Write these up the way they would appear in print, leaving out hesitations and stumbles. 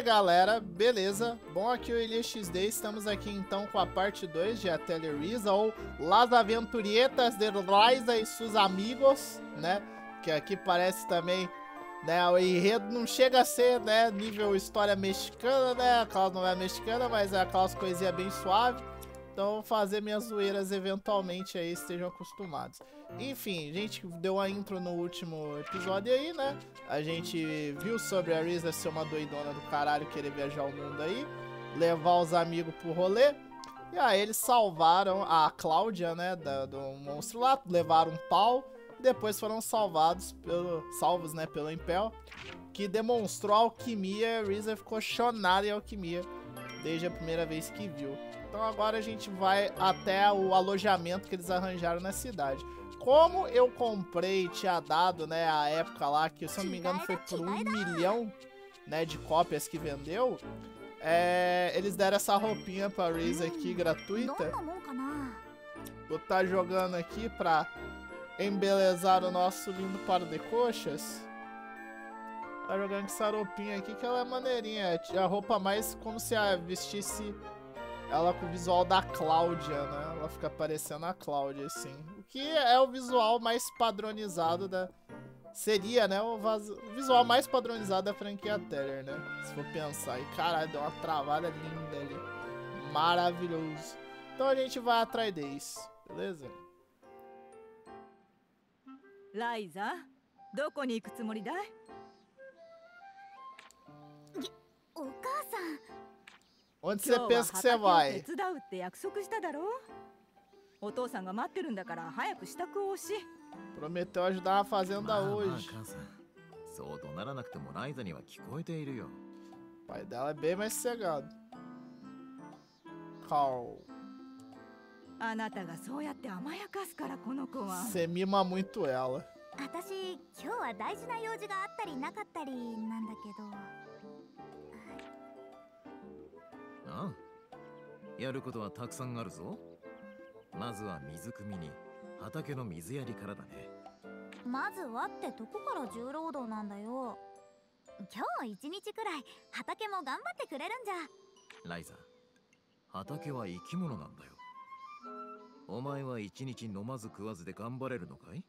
aí, galera, beleza? Bom, aqui o Elias XD, estamos aqui então com a parte 2 de Atelier Ryza, ou Las Aventurietas de Ryza e seus amigos, né? Que aqui parece também, né, o enredo não chega a ser, né, nível história mexicana, né, aquelas novelas mexicanas, mas é aquelas coisinhas bem suaves. Então vou fazer minhas zoeiras eventualmente aí, estejam acostumados. Enfim, a gente deu a intro no último episódio aí, né? A gente viu sobre a Ryza ser uma doidona do caralho, querer viajar o mundo aí, levar os amigos pro rolê. E aí eles salvaram a Cláudia, né, do monstro lá, levaram um pau. E depois foram salvos, né, pelo Impel, que demonstrou alquimia. A Ryza ficou chonada em alquimia desde a primeira vez que viu. Então agora a gente vai até o alojamento que eles arranjaram na cidade. Como eu comprei, tinha dado, né, a época lá, que se eu não me engano foi por 1 milhão, né, de cópias que vendeu, eles deram essa roupinha pra Ryza aqui, gratuita. Vou estar jogando aqui pra embelezar o nosso lindo par de coxas. Tá jogando com essa roupinha aqui que ela é maneirinha. É a roupa mais como se vestisse ela com o visual da Cláudia, né? Ela fica parecendo a Cláudia, assim. O que é o visual mais padronizado da... Seria, né? O visual mais padronizado da franquia Atelier, né? Se for pensar. E caralho, deu uma travada linda ali. Maravilhoso. Então a gente vai atrás deles, beleza? Ryza, どこに行くつもりだい? お母さん Onde você pensa que você vai? 手伝うって約束しただろう。お父さんが待ってるんだから早く支度をし。 Prometeu ajudar na fazenda hoje. そう怒鳴らなくてもライザには聞こえているよ。 O pai dela é bem mais sossegado. Carl. あなたがそうやって甘やかすからこの子は。 Você mima muito ela. 私今日は大事な用事があったりなかったりなんだけど。 ああ、やることはたくさんあるぞ。まずは水汲みに畑の水やりからだね。 まずはってどこから重労働なんだよ。今日一日くらい畑も頑張ってくれるんじゃ。 ライザ、畑は生き物なんだよ。お前は一日飲まず食わずで頑張れるのかい？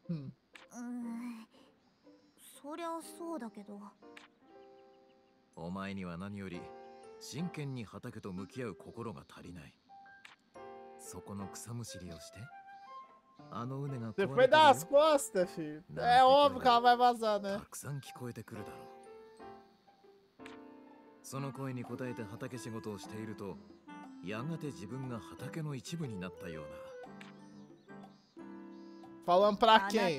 そりゃそうだけど。 お前には何より真剣に畑と向き合う心が足りない。そこの草むしりをして。あの畝が Você foi dar as costas, filho. É óbvio que ela vai vazar, né? たくさん聞こえてくるだろう。その声に応えて畑仕事をしていると、やがて自分が畑の一部になったような。 Falando pra quem?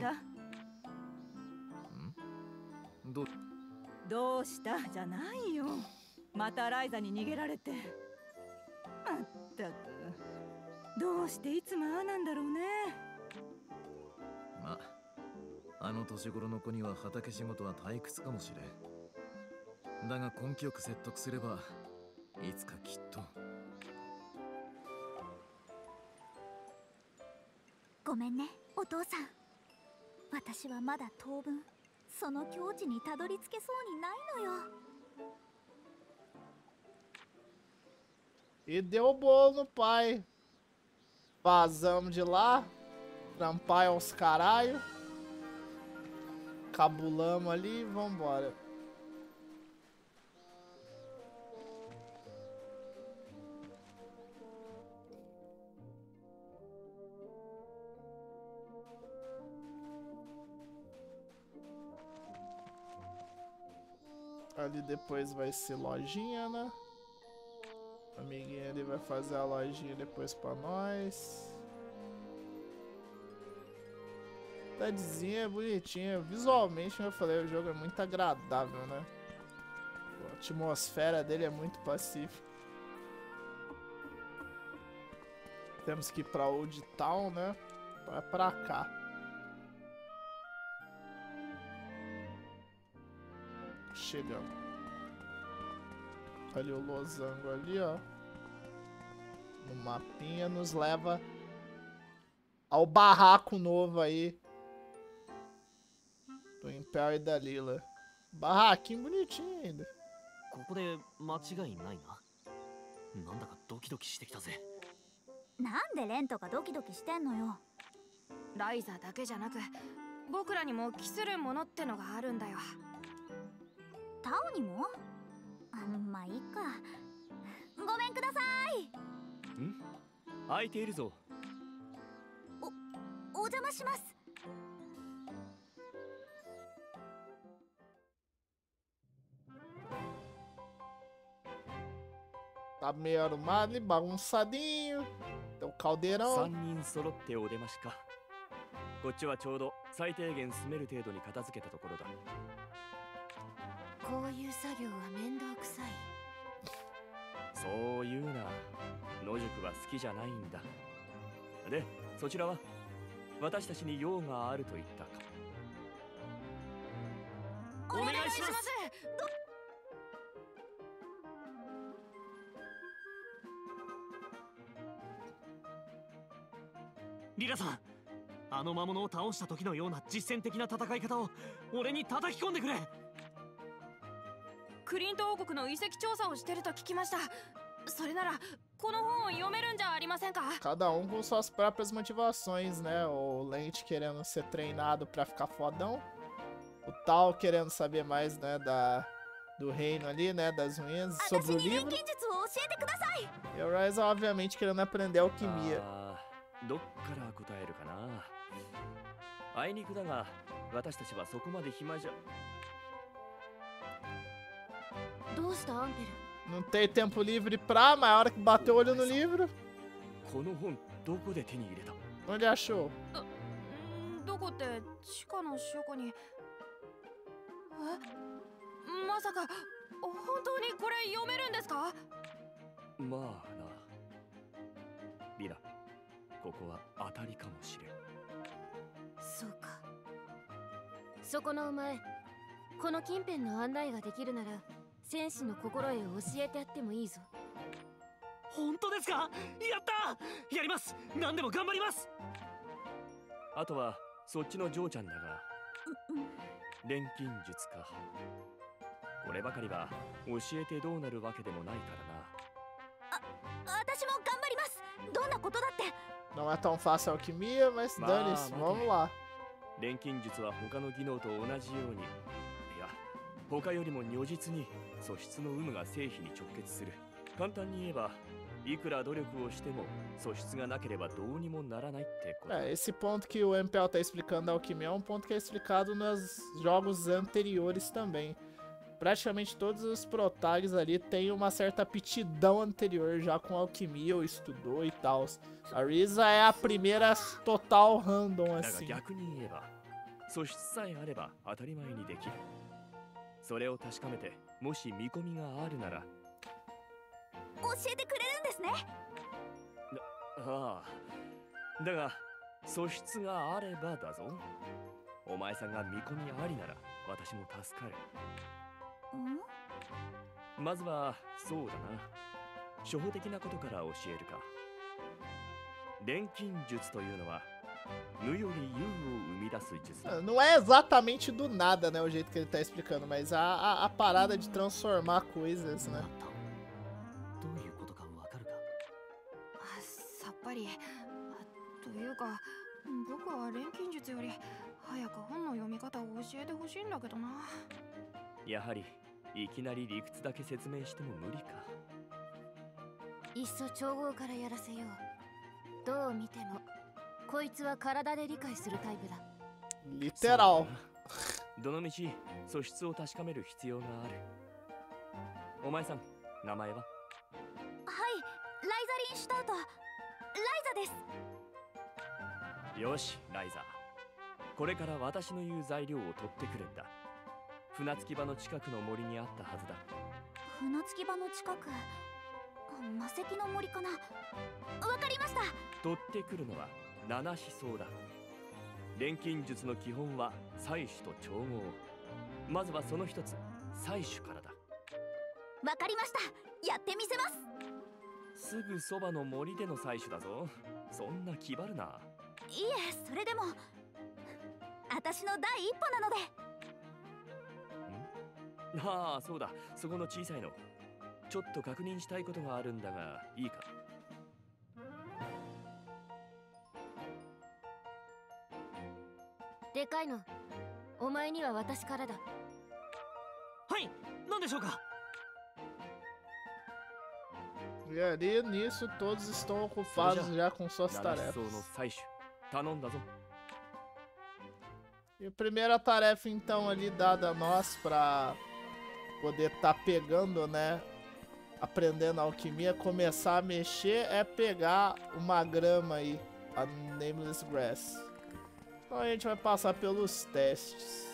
どうしたじゃないよ。またライザに逃げられて。まったくどうしていつもああなんだろうね。 まあ、あの年頃の子には畑仕事は退屈かもしれん。だが根気よく説得すればいつかきっと。 ごめんねお父さん。私はまだ当分その境地にたどり着けそうにないのよ。 E deu o bolo no pai. Vazamos de lá. Trampar aos caralho. Cabulamos ali e vambora. Ali depois vai ser lojinha, né? O amiguinho ali vai fazer a lojinha depois pra nós. Cidadezinha bonitinha. Visualmente, como eu falei, o jogo é muito agradável, né? A atmosfera dele é muito pacífica. Temos que ir pra Old Town, né? Vai pra cá. Chegamos. Ali o losango ali, ó. No mapinha nos leva ao barraco novo aí do Impel e da Lila. Barraquinho bonitinho ainda. ここで間違いないな。なんだかドキドキしてきたぜ。 なんでレンとかドキドキしてんのよ。 ライザだけじゃなく僕らにも期するものってのがあるんだよ。 タオにも？まあいいか。ごめんください。 空いているぞ。 お邪魔します。 Tá meio arrumado ali, bagunçadinho. Tem o caldeirão. 3人揃ってお出ましか。こっちはちょうど最低限住める程度に片付けたところだ。 こういう作業は面倒くさい。 そう言うな。野宿は好きじゃないんだ。で、そちらは私たちに用があると言ったか。お願いします。リラさん、あの魔物を倒した時のような実践的な戦い方を俺に叩き込んでくれ。 クリント王国の遺跡調査をしてると聞きました。それならこの本を読めるんじゃありませんか。 Cada com suas próprias motivações, né? O Lente querendo ser treinado pra ficar fodão. O Tal querendo saber mais, né, do reino ali, né, das ruínas, sobre o livro. E o Ryza, obviamente, querendo aprender alquimia. どっから答えるかな。あいにくだが私たちはそこまで暇じゃ。 どうしたアンペル。 Não tem tempo livre pra, mas a hora que bateu o olho no livro. この本どこで手に入れた。 Onde achou? どこって地下の書庫に。まさか本当にこれ読めるんですか。 まあな。リラ、ここは当たりかもしれん。 そうか。そこのお前、この近辺の案内ができるなら戦士の心得を教えてやってもいいぞ。 本当ですか。やったやります。何でも頑張ります。あとはそっちのジョーちゃんだが錬金術か。こればかりは教えてどうなるわけでもないからな。 私も頑張ります。どんなことだって。 Não é tão fácil a alquimia, mas dane-se, vamos lá. 錬金術は他の技能と同じように、いや他よりも如実に素質の有無が成否に直結する。簡単に言えばいくら努力をしても素質がなければどうにもならないってこと。 Esse ponto que o MPL tá explicando da alquimia é um ponto que é explicado nos jogos anteriores também. Praticamente todos os protags ali têm uma certa aptidão anterior já com alquimia ou estudou e tal. A Ryza é a primeira total random だが assim. 逆に言えば素質さえあれば当たり前にできる。それを確かめてもし見込みがあるなら。 教えてくれるんですね。 ああ、だが素質があればだぞ。お前さんが見込みありなら私も助かる。まずはそうだな、初歩的なことから教えるか。錬金術というのは無より有を生み出す術だ。 Não é exatamente do nada, né, o jeito que ele tá explicando, mas a parada de transformar coisas, né? どういうことかわかるか。 さっぱり。というか僕は錬金術より早く本の読み方を教えてほしいんだけどな。 やはりいきなり理屈だけ説明しても無理か。 いっそ調合からやらせよう。どう見てもこいつは体で理解するタイプだ。 Literal. どのみち素質を確かめる必要がある。お前さん、名前は？ はい、ライザリンシュタウト。ライザです。 よし、ライザー。これから私の言う材料を取ってくるんだ。船着き場の近くの森にあったはずだ。 船着き場の近く、魔石の森かな。わかりました。 取ってくるのは七思想だ。錬金術の基本は採取と調合。まずはその一つ、採取からだ。 わかりました。やってみせます。 すぐそばの森での採取だぞ。そんな気張るな。 いえ、それでも私の第一歩なので。 ああ、そうだ。そこの小さいの。ちょっと確認したいことがあるんだが、いいか。 でかいの、お前には私からだ。 はい、何でしょうか。 E ali nisso todos estão ocupados já com suas 七草 tarefas. の採取、頼んだぞ。 E a primeira tarefa então ali dada a nós pra poder tá pegando, né, aprendendo alquimia, começar a mexer é pegar uma grama aí, a Nameless Grass. Então a gente vai passar pelos testes.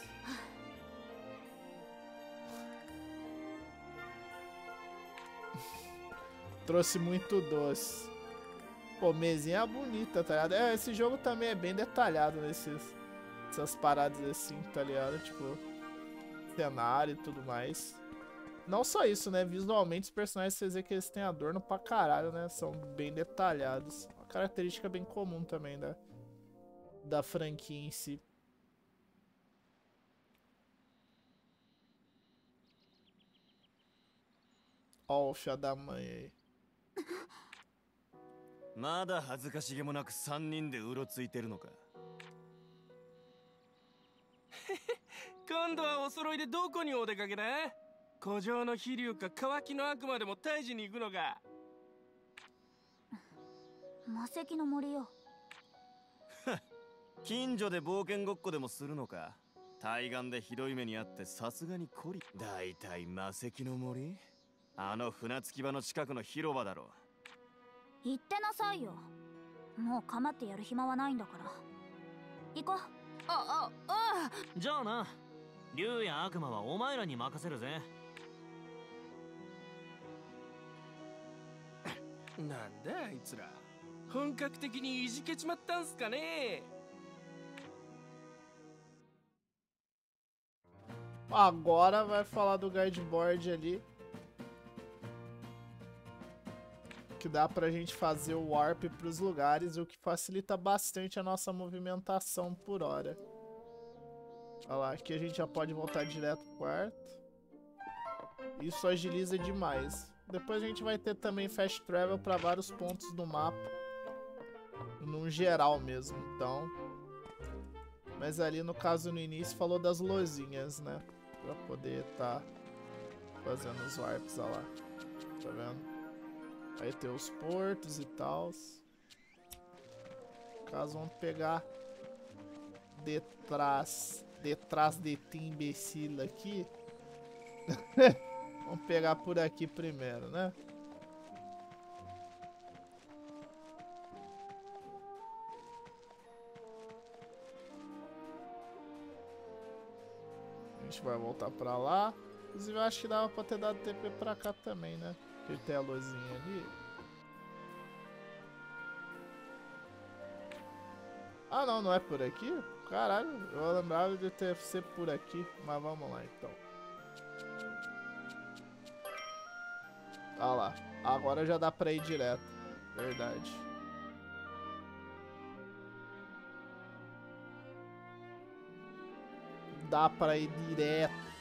Trouxe muito doce. Pô, mesinha bonita, tá ligado? É, esse jogo também é bem detalhado nessas paradas assim, tá ligado? Tipo, cenário e tudo mais. Não só isso, né? Visualmente os personagens, vocês veem que eles têm adorno pra caralho, né? São bem detalhados. Uma característica bem comum também da franquia em si. Ó o filho da mãe aí. まだ恥ずかしげもなく3人でうろついてるのか。 今度はお揃いでどこにお出かけだ？古城の飛竜か乾きの悪魔でも退治に行くのか。 魔石の森よ。 近所で冒険ごっこでもするのか。対岸でひどい目にあってさすがに懲り。だいたい魔石の森？あの船着き場の近くの広場だろ。 言ってなさいよ。もう構ってやる暇はないんだから。行こう。 じゃあな、竜や悪魔はお前らに任せるぜ。 なんだあいつら、本格的にいじけちまったんすかね。 Agora vai falar do guideboard ali. Que dá pra gente fazer o warp pros lugares, o que facilita bastante a nossa movimentação por hora. Olha lá, aqui a gente já pode voltar direto pro quarto. Isso agiliza demais. Depois a gente vai ter também fast travel pra vários pontos do mapa. No geral mesmo, então. Mas ali no caso no início falou das lozinhas, né? Pra poder tá fazendo os warps, olha lá. Tá vendo? Aí tem os portos e tal. Caso vamos pegar detrás de ti, imbecil aqui. Vamos pegar por aqui primeiro, né? A gente vai voltar pra lá. Inclusive eu acho que dava pra ter dado TP pra cá também, né? Porque tem a luzinha ali. Ah não, não é por aqui? Caralho, eu lembrava de ter ser por aqui. Mas vamos lá então. Ah lá, agora já dá pra ir direto. Verdade. Dá pra ir direto.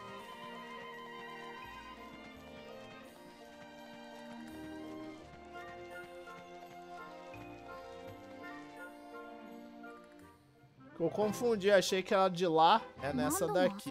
Eu confundi, achei que ela de lá é nessa daqui.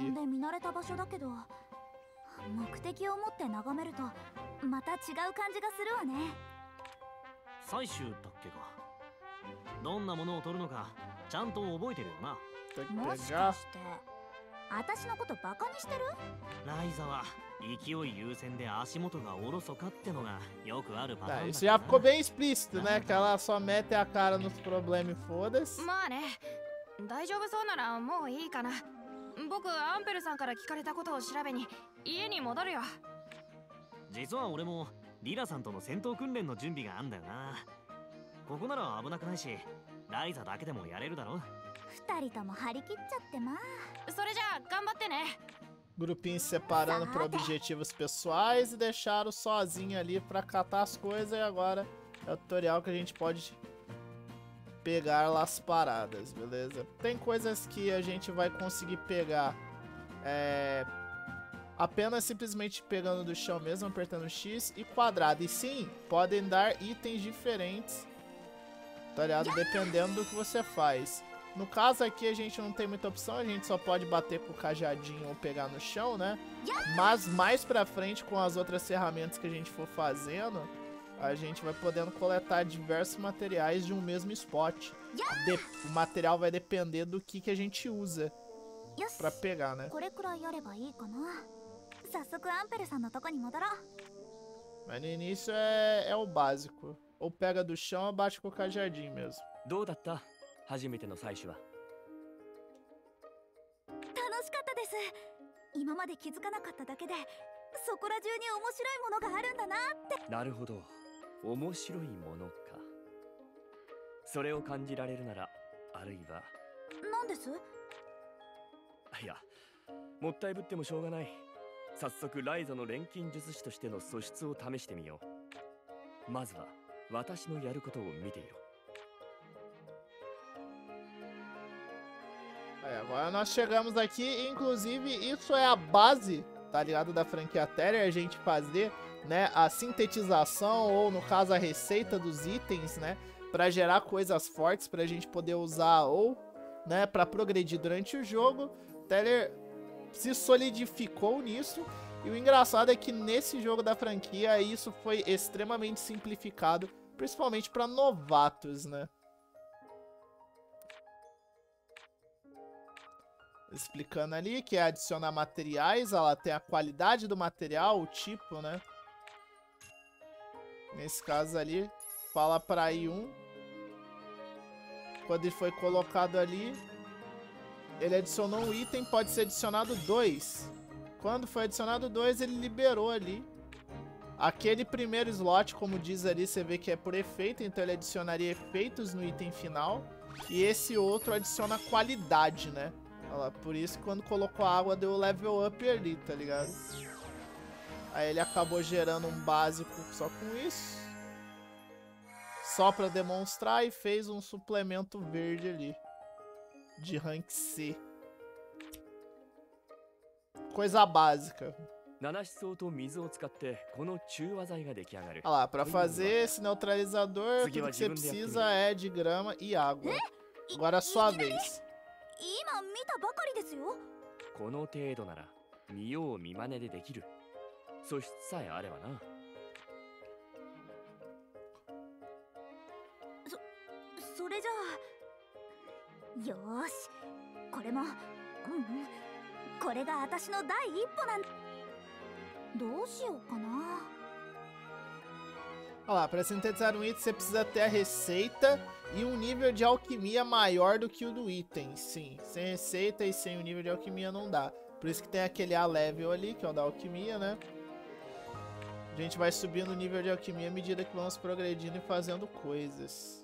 目的を持って眺めるとまた違う感じがするわね。 採集だっけか。どんなものを取るのかちゃんと覚えてるよな。 もしかして私のことバカにしてる？ ライザは勢い優先で足元がおろそかってのがよくあるパターンだ。 Isso já ficou bem explícito, né? Que ela só mete a cara nos problemas e foda-se. まあね、大丈夫そうならもういいかな。僕アンペルさんから聞かれたことを調べに家に戻るよ。 実は俺もリラさんとの戦闘訓練の準備があんだよな。ここなら危なくないし、ライザだけでもやれるだろ。 二人とも張り切っちゃってまあ。 それじゃあ頑張ってね。 Grupinho se separando por objetivos pessoais e deixaram sozinho ali pra catar as coisas. E agora é o tutorial que a gente pode pegar lá as paradas, beleza? Tem coisas que a gente vai conseguir pegar apenas simplesmente pegando do chão mesmo, apertando X e quadrado. E sim, podem dar itens diferentes, tá ligado? Dependendo do que você faz. No caso aqui a gente não tem muita opção, a gente só pode bater com o cajadinho ou pegar no chão, né? Mas mais pra frente, com as outras ferramentas que a gente for fazendo, a gente vai podendo coletar diversos materiais de um mesmo spot. O material vai depender do que a gente usa pra pegar, né? Mas no início é o básico. Ou pega do chão ou bate com o cajadinho mesmo. どうだった？初めての採取は。 楽しかったです。今まで気づかなかっただけで、そこら中に面白いものがあるんだなって。 なるほど。面白いものか。それを感じられるなら、あるいは。 何です？ いや、もったいぶってもしょうがない。早速ライザの錬金術師としての素質を試してみよう。まずは私のやることを見ていろ。 Agora nós chegamos aqui, inclusive isso é a base, tá ligado, da franquia Teller, a gente fazer, né, a sintetização ou no caso a receita dos itens, né, pra gerar coisas fortes pra gente poder usar ou, né, pra progredir durante o jogo. Teller se solidificou nisso e o engraçado é que nesse jogo da franquia isso foi extremamente simplificado, principalmente pra novatos, né. Explicando ali que é adicionar materiais, ela tem a qualidade do material, o tipo, né? Nesse caso ali, fala para I1. Quando ele foi colocado ali, ele adicionou um item, pode ser adicionado 2. Quando foi adicionado 2, ele liberou ali. Aquele primeiro slot, como diz ali, você vê que é por efeito, então ele adicionaria efeitos no item final. E esse outro adiciona qualidade, né? Olha lá, por isso que quando colocou a água deu o level up ali, tá ligado? Aí ele acabou gerando um básico só com isso. Só pra demonstrar e fez um suplemento verde ali. De rank C. Coisa básica. Olha lá, pra fazer esse neutralizador, tudo que você precisa é de grama e água. Agora é a sua vez. 今見たばかりですよ。 この程度なら見よう見まねでできる。素質さえあればな。 それじゃあ。よーし。これも。これが私の第一歩なん。どうしようかな。 Olha lá, para sintetizar um item você precisa ter a receita e um nível de alquimia maior do que o do item. Sim, sem receita e sem o nível de alquimia não dá. Por isso que tem aquele A level ali, que é o da alquimia, né? A gente vai subindo o nível de alquimia à medida que vamos progredindo e fazendo coisas.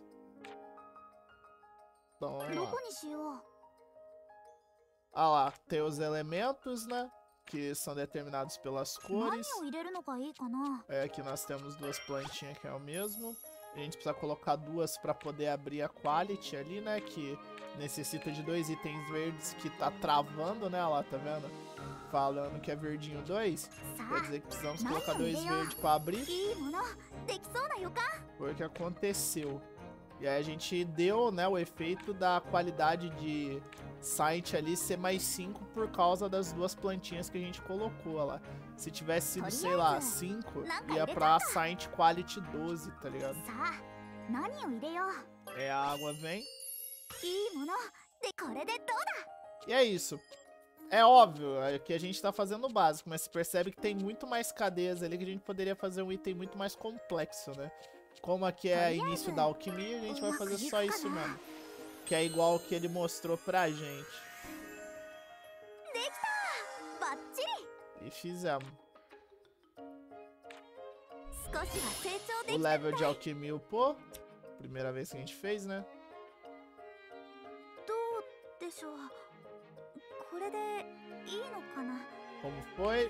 Então, vamos lá. Olha lá, tem os elementos, né? Que são determinados pelas cores. Aqui nós temos duas plantinhas que é o mesmo. A gente precisa colocar duas para poder abrir a quality ali, né? Que necessita de 2 itens verdes que tá travando, né? Olha lá, tá vendo? Falando que é verdinho 2. Quer dizer que precisamos colocar 2 verdes para abrir. Foi o que aconteceu. E aí a gente deu, né, o efeito da qualidade de Science ali ser mais 5 por causa das duas plantinhas que a gente colocou lá. Se tivesse sido, sei lá, 5, ia pra Science Quality 12, tá ligado? É, a água vem. E é isso. É óbvio que a gente tá fazendo o básico, mas você percebe que tem muito mais cadeias ali que a gente poderia fazer um item muito mais complexo, né? Como aqui é início da alquimia, a gente vai fazer só isso mesmo. Que é igual o que ele mostrou pra gente. E fizemos. O level de alquimia upou. Primeira vez que a gente fez, né? Como foi?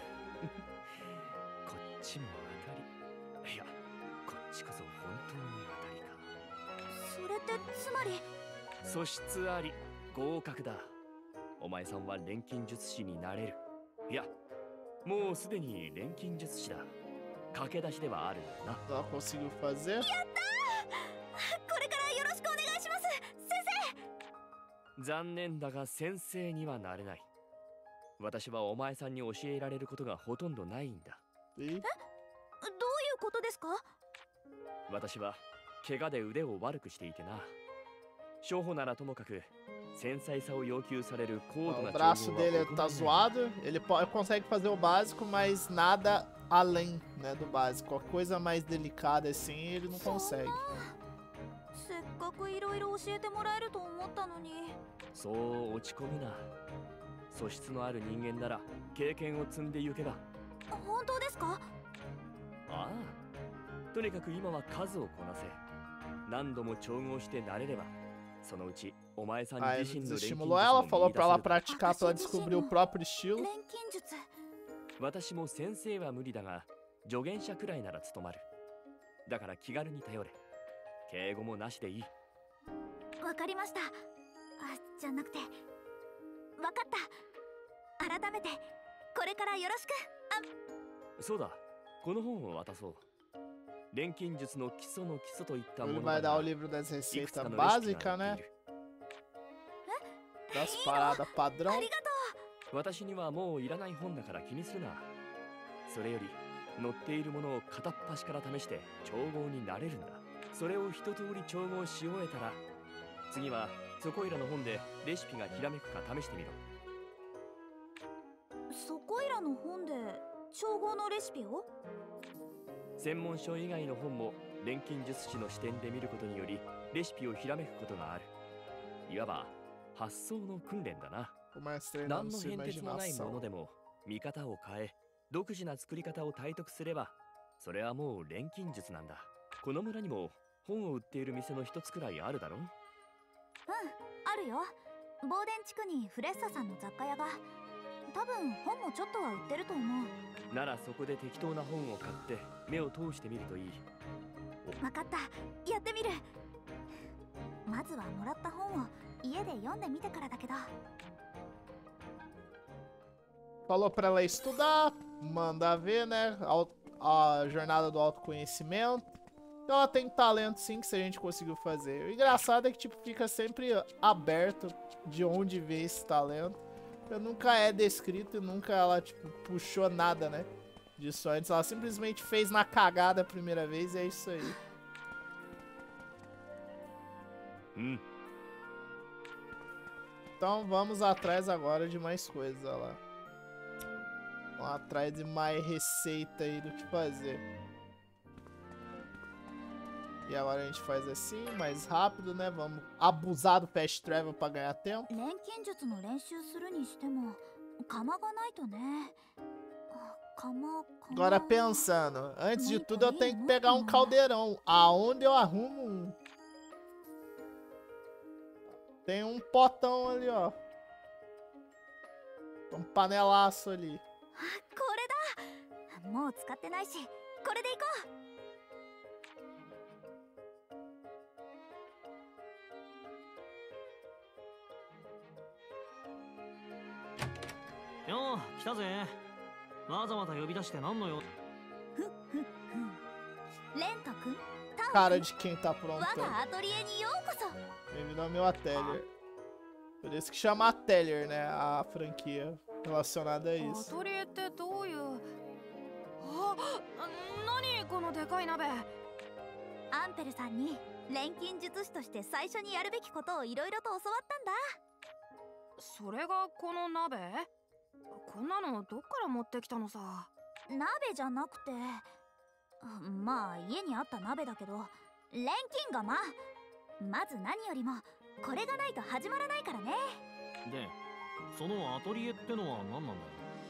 素質あり合格だ。お前さんは錬金術師になれる。いや、 もうすでに錬金術師だ。駆け出しではあるんだな。 Ela conseguiu fazer? これからよろしくお願いします、先残念だが先生にはなれない。私はお前さんに教えられることがほとんどないんだ。 E? 生。どういうことですか？ 私は怪我で腕を悪くしていてな。初歩ならともかく繊細さを要求される高度 O な braço 調合 dele は tá 行えない。 zoado. Ele consegue fazer o básico, mas nada além, né, do básico. Qualquer coisa mais delicada assim, ele não consegue. せっかくいろいろ教えてもらえると思ったのに。 そう落ち込むな。素質のある人間なら経験を積んでゆけば。 本当ですか？ ああ、とにかく今は数をこなせ。何度も調合して慣れれば、そのうちお前さん Aí 自 ele 身の錬金術 desestimulou ela, も falou 見出 pra ela せる。 praticar pra ela descobrir o próprio estilo. 錬金術。 私も先生は無理だが、助言者くらいなら務まる。だから気軽に頼れ。敬語もなしでいい。 わかりました。じゃなくて、わかった。改めてこれからよろしく。 そうだ、この本を渡そう。錬金術の基礎の基礎といったも Ele の vai だ dar が o livro das いくつか receitas のレシピが básicas, 載 né? っている。 Das paradas padrão. ありがと私にはもういらない本だから気にするな。それより載っているものを片っ端から試して調合になれるんだ。それを一通り調合し終えたら、次はそこいらの本でレシピがひらめくか試してみろ。 う。そこいらの本で調合のレシピを？ 専門書以外の本も錬金術師の視点で見ることによりレシピをひらめくことがある。いわば発想の訓練だな。 Começa treinando 何の sua 変哲もないも imaginação. のでも見方を変え独自な作り方を体得すれば、それはもう錬金術なんだ。この村にも本を売っている店の一つくらいあるだろう。 あるよ。ボーデン地区にフレッサさんの雑貨屋が。多分本もちょっとは売ってると思う。 ならそこで適当な本を買って目を通してみるといい。 わかった。やってみる。まずはもらった本を家で読んでみてからだけど。 Falou pra ela estudar, mandar ver, né? A jornada do autoconhecimento. Então ela tem talento sim, que se a gente conseguiu fazer. O engraçado é que tipo, fica sempre aberto de onde veio esse talento. Porque nunca é descrito e nunca ela tipo, puxou nada, né? Disso antes. Ela simplesmente fez na cagada a primeira vez e é isso aí. Então vamos atrás agora de mais coisas, olha lá. Vamos atrás de mais receita aí do que fazer. E agora a gente faz assim, mais rápido, né? Vamos abusar do fast travel pra ganhar tempo. 錬金術の練習するにしても釜がないとね。釜。 Agora pensando, antes de tudo eu tenho que pegar um caldeirão. Aonde eu arrumo um? Tem um potão ali, ó. Um panelaço ali. これだ。もう使ってないし、これでいこう。 よう来たぜ。わざわざ呼び出して何の用？ レント君、タオ Cara 君、 de quem tá 我 aprontando. がアトリエにようこそ。 Bem-vindo ao meu Atelier. Por isso que chama Atelier, né? A franquia relacionada a ア isso. トリエってどういう。何このでかい鍋。 アンペルさんに錬金術師として最初にやるべきことをいろいろと教わったんだ。 それがこの鍋？こんなのどっから持ってきたのさ。 鍋じゃなくて、まあ家にあった鍋だけど、錬金釜。まず何よりもこれがないと始まらないからね。 で、そのアトリエってのは何なんだよ。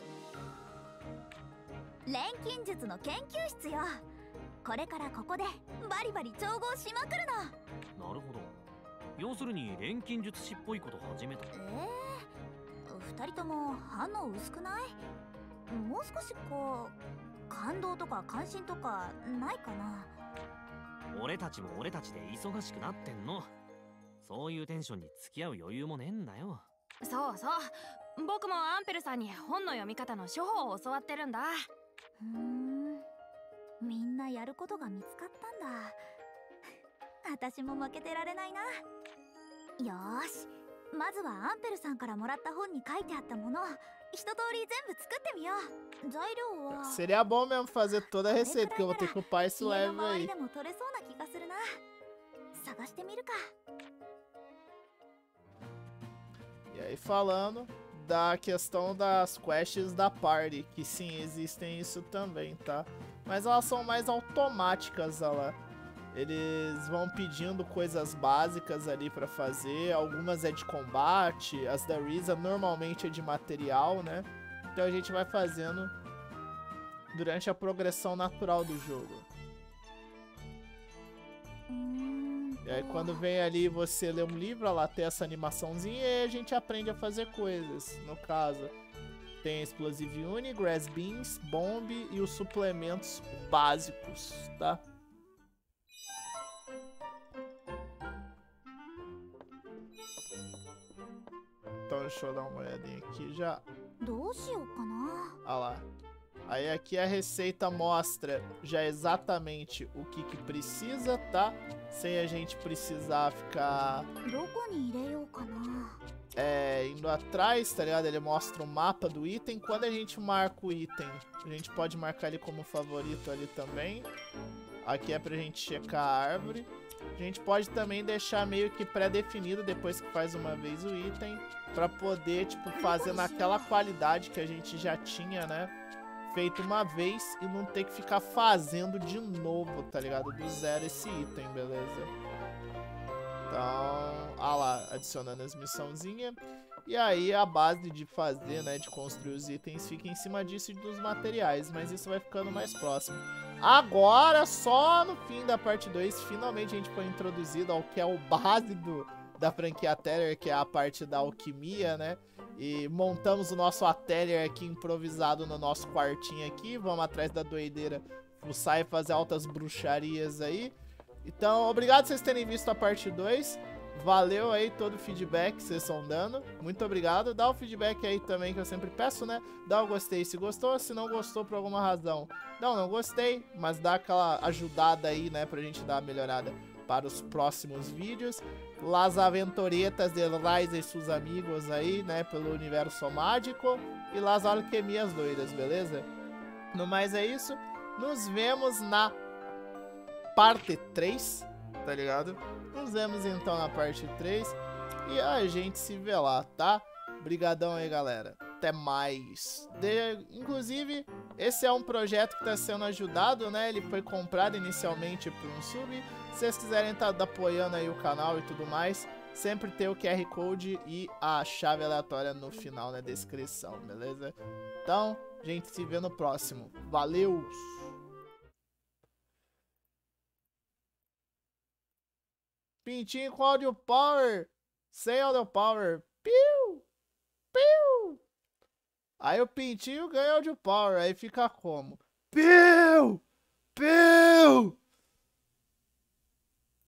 錬金術の研究室よ。これからここでバリバリ調合しまくるの。 なるほど。要するに錬金術師っぽいこと始めた。 二人とも反応薄くない？もう少しこう感動とか関心とかないかな。 俺たちも俺たちで忙しくなってんの。そういうテンションに付き合う余裕もねえんだよ。 そうそう。 僕もアンペルさんに本の読み方の処方を教わってるんだ。 みんなやることが見つかったんだ。私も負けてられないな。よーし、まずはアンペルさんからもらった本に書いてあったものを一通り全部作ってみよう。材料は Seria bom mesmo fazer toda a receita, porque eu vou ter que upar esse 家の level 周り aí. でも取れそうな気がするな。探してみるか。 E aí falando da questão das quests da party, que sim, existem isso também, tá? Mas elas são mais automáticas, olha lá. Eles vão pedindo coisas básicas ali pra fazer, algumas é de combate, as da Risa normalmente é de material, né? Então a gente vai fazendo durante a progressão natural do jogo. E aí quando vem ali você lê um livro, lá tem essa animaçãozinha e aí a gente aprende a fazer coisas. No caso, tem Explosive Uni, Grass Beans, Bomb e os suplementos básicos, tá? Então deixa eu dar uma olhadinha aqui já. どうしようかな。 Olha lá. Aí aqui a receita mostra já exatamente o que precisa, tá? Sem a gente precisar ficar どこに入れようかな。 indo atrás, tá ligado? Ele mostra o mapa do item. Quando a gente marca o item, a gente pode marcar ele como favorito ali também. Aqui é pra gente checar a árvore. A gente pode também deixar meio que pré-definido depois que faz uma vez o item, pra poder, tipo, fazer naquela qualidade que a gente já tinha, né? Feito uma vez e não ter que ficar fazendo de novo, tá ligado? Do zero esse item, beleza? Então, lá, adicionando as missãozinhas. E aí a base de fazer, né, de construir os itens fica em cima disso e dos materiais, mas isso vai ficando mais próximo. Agora, só no fim da parte 2, finalmente a gente foi introduzido ao que é o base da franquia Atelier, que é a parte da alquimia, né? E montamos o nosso Atelier aqui improvisado no nosso quartinho aqui. Vamos atrás da doideira, fuçar e fazer altas bruxarias aí. Então, obrigado por vocês terem visto a parte 2. Valeu aí todo o feedback que vocês estão dando. Muito obrigado. Dá o feedback aí também que eu sempre peço, né? Dá o gostei se gostou. Se não gostou por alguma razão, não gostei. Mas dá aquela ajudada aí, né? Pra gente dar uma melhorada para os próximos vídeos. Las aventuretas de Ryza e seus amigos aí, né? Pelo universo mágico. E las alquimias doidas, beleza? No mais é isso. Nos vemos na parte 3, tá ligado? Nos vemos então na parte 3 e a gente se vê lá, tá? Brigadão aí, galera. Até mais. Inclusive, esse é um projeto que tá sendo ajudado, né? Ele foi comprado inicialmente por um sub. Se vocês quiserem estar apoiando aí o canal e tudo mais, sempre tem o QR Code e a chave aleatória no final na descrição, beleza? Então, a gente se vê no próximo. Valeu! Pintinho com audio power, sem audio power, piu, piu. Aí o pintinho ganha audio power, aí fica como? Piu, piu.